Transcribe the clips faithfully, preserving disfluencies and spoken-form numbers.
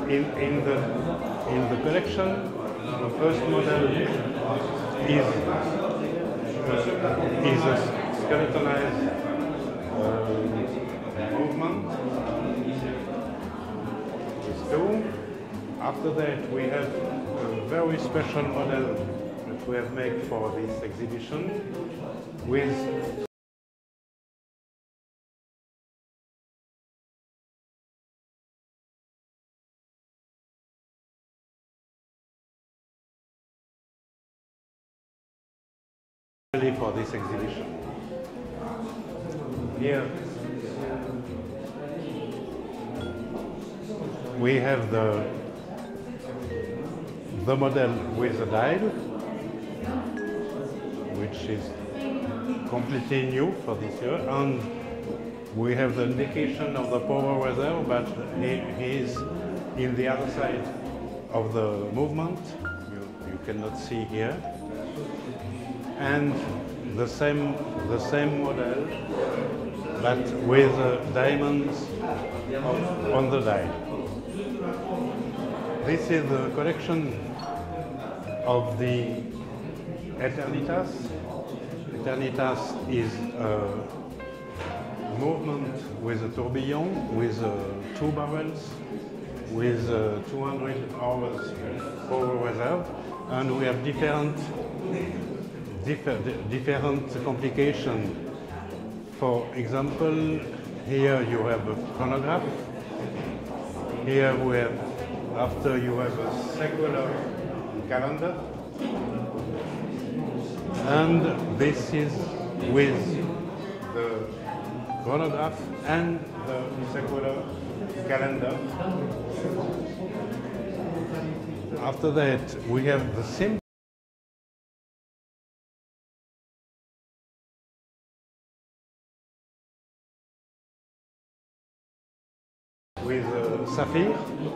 in, in, the, in the collection, the first model is, uh, is a skeletonized uh, movement. With two. After that, we have a very special model that we have made for this exhibition with for this exhibition. Here we have the the model with the dial, which is completely new for this year, and we have the indication of the power reserve, but he, he is in the other side of the movement. You, you cannot see here. And the same, the same model, but with uh, diamonds on, on the dial. This is the collection of the Eternitas. Eternitas is a movement with a tourbillon, with uh, two barrels, with uh, two hundred hours power reserve, and we have different Differ, different complications. For example, here you have a chronograph. Here we have, after you have a secular calendar. And this is with the chronograph and the secular calendar. After that, we have the same with uh, sapphire,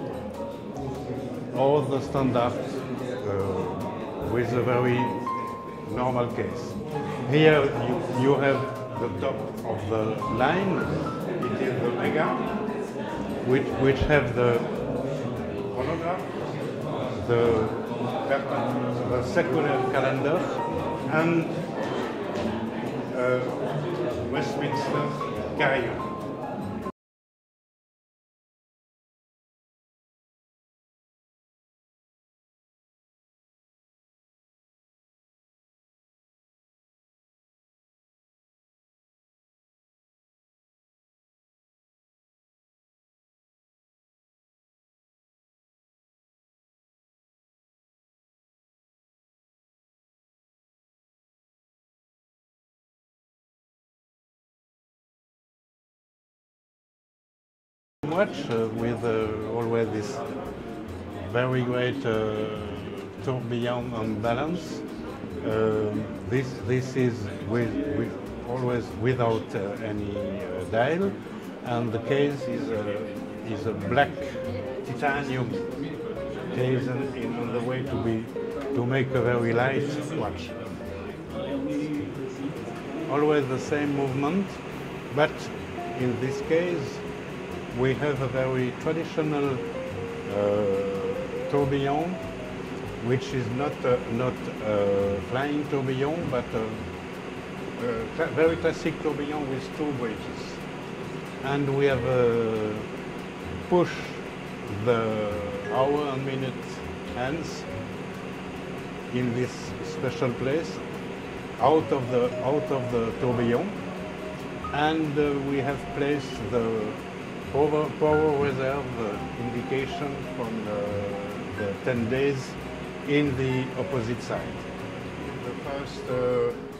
or the standard uh, with a very normal case. Here you, you have the top of the line, it is the Mega, which, which have the chronograph, the, the secular calendar, and uh, Westminster carillon. Watch uh, with uh, always this very great uh, tourbillon and balance. Uh, this this is with, with always without uh, any uh, dial, and the case is a is a black titanium case, and in, on the way to be to make a very light watch. Always the same movement, but in this case we have a very traditional uh, tourbillon, which is not uh, not uh, flying tourbillon, but a, a cl very classic tourbillon with two bridges. And we have uh, push the hour and minute hands in this special place out of the out of the tourbillon, and uh, we have placed the Power, power reserve uh, indication from the, the ten days in the opposite side. The first uh,